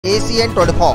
ACN 24।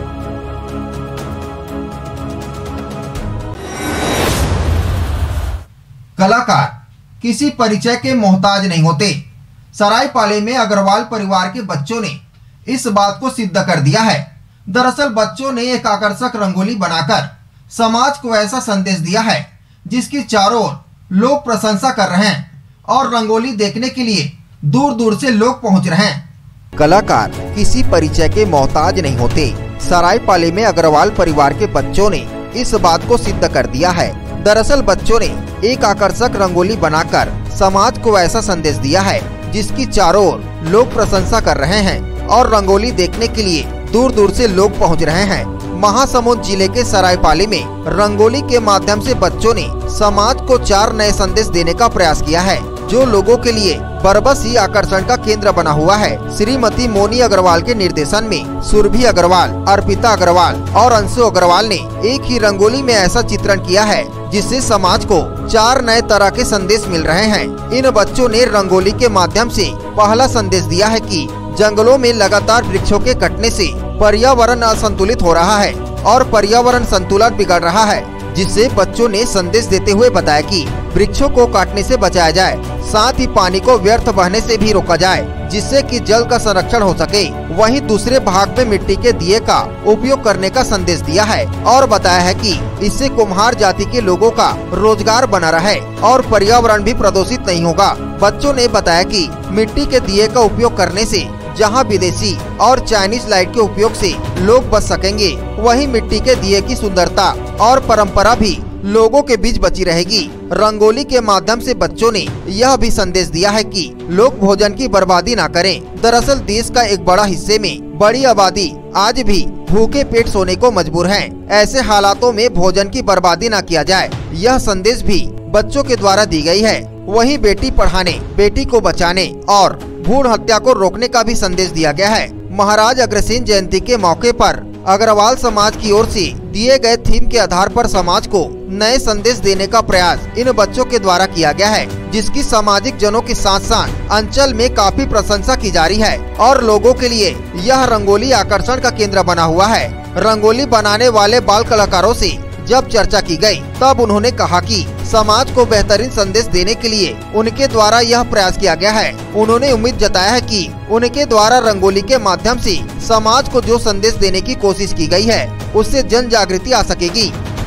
कलाकार किसी परिचय के मोहताज नहीं होते। सरायपाले में अग्रवाल परिवार के बच्चों ने इस बात को सिद्ध कर दिया है। दरअसल बच्चों ने एक आकर्षक रंगोली बनाकर समाज को ऐसा संदेश दिया है जिसकी चारों ओर लोग प्रशंसा कर रहे हैं और रंगोली देखने के लिए दूर दूर से लोग पहुंच रहे हैं। कलाकार किसी परिचय के मोहताज नहीं होते। सरायपाले में अग्रवाल परिवार के बच्चों ने इस बात को सिद्ध कर दिया है। दरअसल बच्चों ने एक आकर्षक रंगोली बनाकर समाज को ऐसा संदेश दिया है जिसकी चारों ओर लोग प्रशंसा कर रहे हैं और रंगोली देखने के लिए दूर दूर से लोग पहुंच रहे हैं। महासमुंद जिले के सरायपाले में रंगोली के माध्यम से बच्चों ने समाज को 4 नए संदेश देने का प्रयास किया है जो लोगों के लिए बरबस ही आकर्षण का केंद्र बना हुआ है। श्रीमती मोनी अग्रवाल के निर्देशन में सुरभि अग्रवाल, अर्पिता अग्रवाल और अंशु अग्रवाल ने एक ही रंगोली में ऐसा चित्रण किया है जिससे समाज को 4 नए तरह के संदेश मिल रहे हैं। इन बच्चों ने रंगोली के माध्यम से पहला संदेश दिया है कि जंगलों में लगातार वृक्षों के कटने से पर्यावरण असंतुलित हो रहा है और पर्यावरण संतुलन बिगड़ रहा है, जिससे बच्चों ने संदेश देते हुए बताया कि वृक्षों को काटने से बचाया जाए, साथ ही पानी को व्यर्थ बहने से भी रोका जाए जिससे कि जल का संरक्षण हो सके। वहीं दूसरे भाग में मिट्टी के दिए का उपयोग करने का संदेश दिया है और बताया है कि इससे कुम्हार जाति के लोगों का रोजगार बना रहे और पर्यावरण भी प्रदूषित नहीं होगा। बच्चों ने बताया कि मिट्टी के दिए का उपयोग करने से जहां विदेशी और चाइनीज लाइट के उपयोग से लोग बच सकेंगे, वहीं मिट्टी के दिए की सुंदरता और परंपरा भी लोगों के बीच बची रहेगी। रंगोली के माध्यम से बच्चों ने यह भी संदेश दिया है कि लोग भोजन की बर्बादी ना करें। दरअसल देश का एक बड़ा हिस्से में बड़ी आबादी आज भी भूखे पेट सोने को मजबूर है। ऐसे हालातों में भोजन की बर्बादी ना किया जाए, यह संदेश भी बच्चों के द्वारा दी गई है। वहीं बेटी पढ़ाने, बेटी को बचाने और भ्रूण हत्या को रोकने का भी संदेश दिया गया है। महाराज अग्रसेन जयंती के मौके पर अग्रवाल समाज की ओर से दिए गए थीम के आधार पर समाज को नए संदेश देने का प्रयास इन बच्चों के द्वारा किया गया है, जिसकी सामाजिक जनों के साथ साथ अंचल में काफी प्रशंसा की जा रही है और लोगों के लिए यह रंगोली आकर्षण का केंद्र बना हुआ है। रंगोली बनाने वाले बाल कलाकारों से जब चर्चा की गई तब उन्होंने कहा कि समाज को बेहतरीन संदेश देने के लिए उनके द्वारा यह प्रयास किया गया है। उन्होंने उम्मीद जताया है कि उनके द्वारा रंगोली के माध्यम से समाज को जो संदेश देने की कोशिश की गई है उससे जन जागृति आ सकेगी।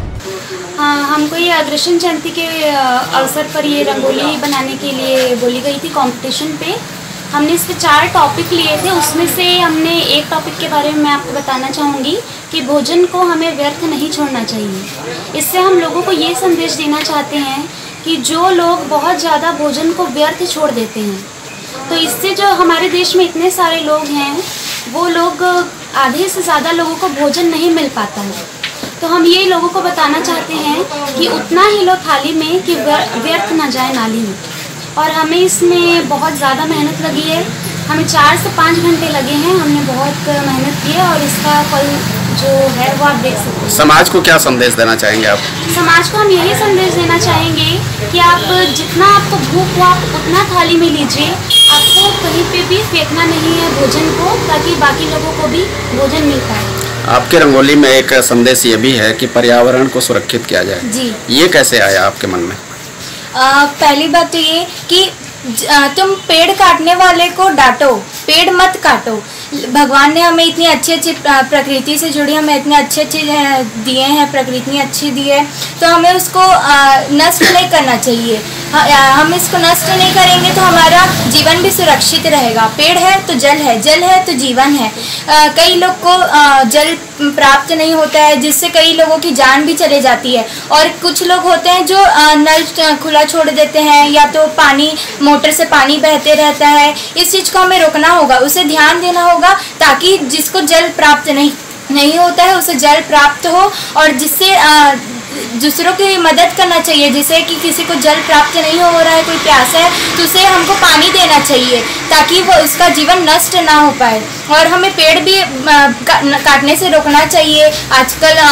हमको ये अग्रसेन जयंती के अवसर पर ये रंगोली बनाने के लिए बोली गई थी कंपटीशन पे। हमने इस पे 4 टॉपिक लिए थे, उसमें से हमने एक टॉपिक के बारे में मैं आपको बताना चाहूँगी कि भोजन को हमें व्यर्थ नहीं छोड़ना चाहिए। इससे हम लोगों को ये संदेश देना चाहते हैं कि जो लोग बहुत ज़्यादा भोजन को व्यर्थ छोड़ देते हैं, तो इससे जो हमारे देश में इतने सारे लोग हैं वो लोग आधे से ज़्यादा लोगों को भोजन नहीं मिल पाता है। तो हम ये लोगों को बताना चाहते हैं कि उतना ही लो थाली में कि व्यर्थ ना जाए नाली में। और हमें इसमें बहुत ज़्यादा मेहनत लगी है, हमें 4 से 5 घंटे लगे हैं, हमने बहुत मेहनत की है और इसका फल जो है वो आप देख सकते हैं। समाज को क्या संदेश देना चाहेंगे आप? समाज को हम यही संदेश देना चाहेंगे कि आप जितना आपको भूख हो आप उतना थाली में लीजिए, आपको कहीं पे भी फेंकना नहीं है भोजन को, ताकि बाकी लोगों को भी भोजन मिल पाए। आपके रंगोली में एक संदेश ये भी है कि पर्यावरण को सुरक्षित किया जाए जी। ये कैसे आया आपके मन में? पहली बात तो ये कि तुम पेड़ काटने वाले को डांटो, पेड़ मत काटो। भगवान ने हमें इतनी अच्छी अच्छी प्रकृति से जुड़ी, हमें इतने अच्छे दिए हैं, प्रकृति अच्छी दी है, तो हमें उसको नष्ट नहीं करना चाहिए। हम इसको नष्ट नहीं करेंगे तो हमारा जीवन भी सुरक्षित रहेगा। पेड़ है तो जल है, जल है तो जीवन है। कई लोग को जल प्राप्त नहीं होता है, जिससे कई लोगों की जान भी चले जाती है। और कुछ लोग होते हैं जो नल खुला छोड़ देते हैं या तो पानी मोटर से पानी बहते रहता है। इस चीज़ को हमें रोकना होगा, उसे ध्यान देना होगा ताकि जिसको जल प्राप्त नहीं होता है उसे जल प्राप्त हो, और जिससे दूसरों की मदद करना चाहिए। जैसे कि किसी को जल प्राप्त नहीं हो रहा है, कोई प्यासा है, तो उसे हमको पानी देना चाहिए ताकि वो उसका जीवन नष्ट ना हो पाए। और हमें पेड़ भी काटने से रोकना चाहिए। आजकल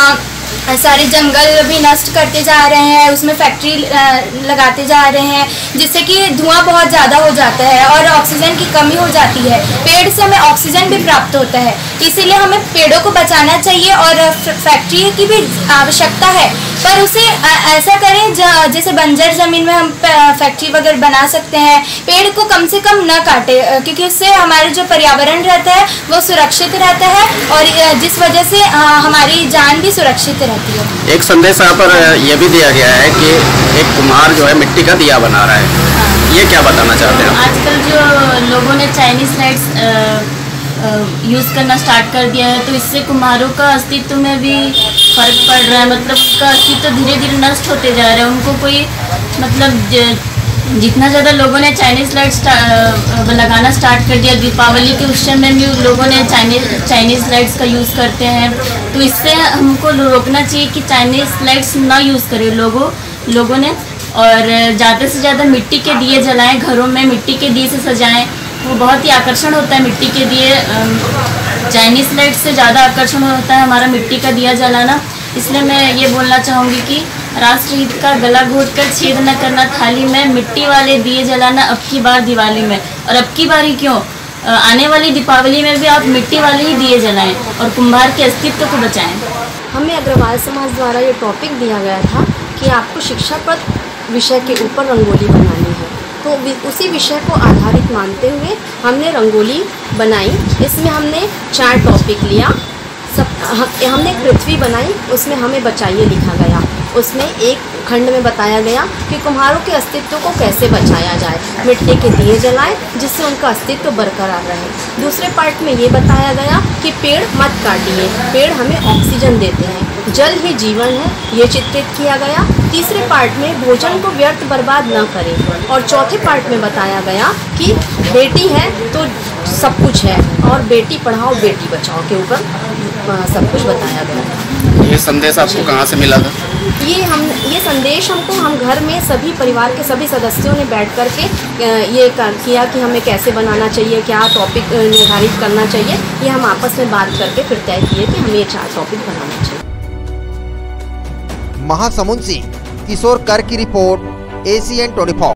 सारे जंगल भी नष्ट करते जा रहे हैं, उसमें फैक्ट्री लगाते जा रहे हैं, जिससे कि धुआं बहुत ज़्यादा हो जाता है और ऑक्सीजन की कमी हो जाती है। पेड़ से हमें ऑक्सीजन भी प्राप्त होता है, इसीलिए हमें पेड़ों को बचाना चाहिए। और फैक्ट्री की भी आवश्यकता है, पर उसे ऐसा करें जैसे बंजर ज़मीन में हम फैक्ट्री वगैरह बना सकते हैं। पेड़ को कम से कम न काटे, क्योंकि उससे हमारे जो पर्यावरण रहता है वो सुरक्षित रहता है और जिस वजह से हमारी जान भी सुरक्षित रहती है। एक संदेश यहाँ पर यह भी दिया गया है कि एक कुम्हार जो है मिट्टी का दिया बना रहा है, ये क्या बताना चाहते हैं? आजकल जो लोगों ने चाइनीज लाइट्स यूज़ करना स्टार्ट कर दिया है, तो इससे कुम्हारों का अस्तित्व में भी फर्क पड़ रहा है। मतलब उनका अस्तित्व धीरे धीरे नष्ट होते जा रहा है। उनको कोई मतलब जितना ज़्यादा लोगों ने चाइनीज़ लाइट्स लगाना स्टार्ट कर दिया, दीपावली के उस समय भी लोगों ने चाइनीज़ लाइट्स का यूज़ करते हैं, तो इससे हमको रोकना चाहिए कि चाइनीज़ लाइट्स ना यूज़ करें लोगों ने। और ज़्यादा से ज़्यादा मिट्टी के दिए जलाएं, घरों में मिट्टी के दिए से सजाएं, वो बहुत ही आकर्षण होता है मिट्टी के दिए। चाइनीज़ लाइट से ज़्यादा आकर्षण होता है हमारा मिट्टी का दिया जलाना। इसलिए मैं ये बोलना चाहूँगी कि राष्ट्रहित का गला घोटकर छेद न करना थाली में, मिट्टी वाले दिए जलाना अब की बार दिवाली में। और अब की बार ही क्यों, आने वाली दीपावली में भी आप मिट्टी वाले ही दिए जलाएं और कुम्हार के अस्तित्व को बचाएं। हमें अग्रवाल समाज द्वारा ये टॉपिक दिया गया था कि आपको शिक्षाप्रद विषय के ऊपर रंगोली बनानी है, तो उसी विषय को आधारित मानते हुए हमने रंगोली बनाई। इसमें हमने 4 टॉपिक लिया। हमने पृथ्वी बनाई, उसमें हमें बचाइए लिखा गया। उसमें एक खंड में बताया गया कि कुम्हारों के अस्तित्व को कैसे बचाया जाए, मिट्टी के दिए जलाएं जिससे उनका अस्तित्व बरकरार रहे। दूसरे पार्ट में ये बताया गया कि पेड़ मत काटिए, पेड़ हमें ऑक्सीजन देते हैं, जल ही जीवन है, ये चित्रित किया गया। तीसरे पार्ट में भोजन को व्यर्थ बर्बाद न करें। और चौथे पार्ट में बताया गया कि बेटी है तो सब कुछ है, और बेटी पढ़ाओ बेटी बचाओ के ऊपर सब कुछ बताया गया। ये संदेश आपको कहाँ से मिला था? ये संदेश हमको हम घर में सभी परिवार के सभी सदस्यों ने बैठ कर के ये किया कि हमें कैसे बनाना चाहिए, क्या टॉपिक निर्धारित करना चाहिए। ये हम आपस में बात करके फिर तय किए कि हमें ये 4 टॉपिक बनाना चाहिए। महासमुंद से किशोर कर की रिपोर्ट, ACN 24।